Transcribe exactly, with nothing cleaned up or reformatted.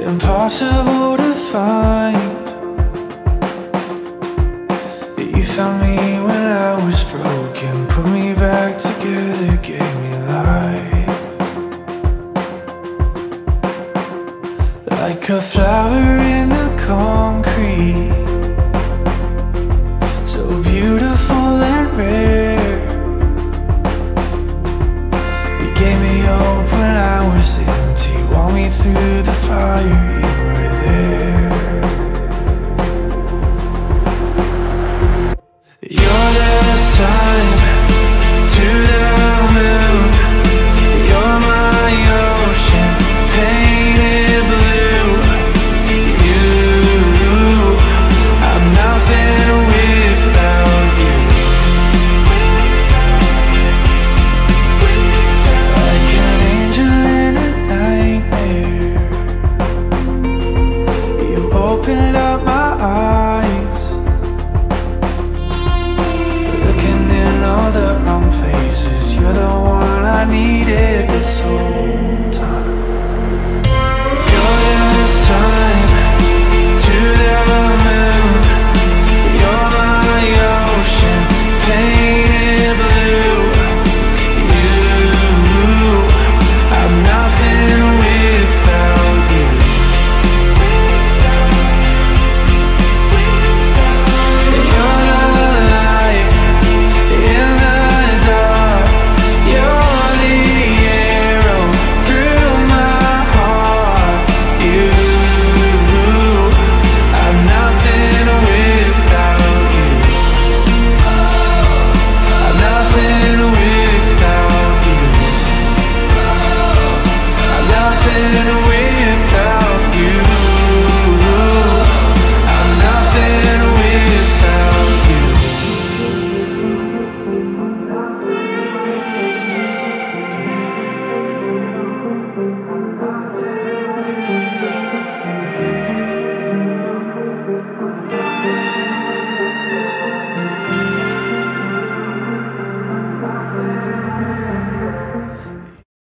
impossible to find. You found me when I was broken, put me back together, gave me life. Like a flower in the concrete, so beautiful and rare. You gave me hope when I was empty, walked me through the fire.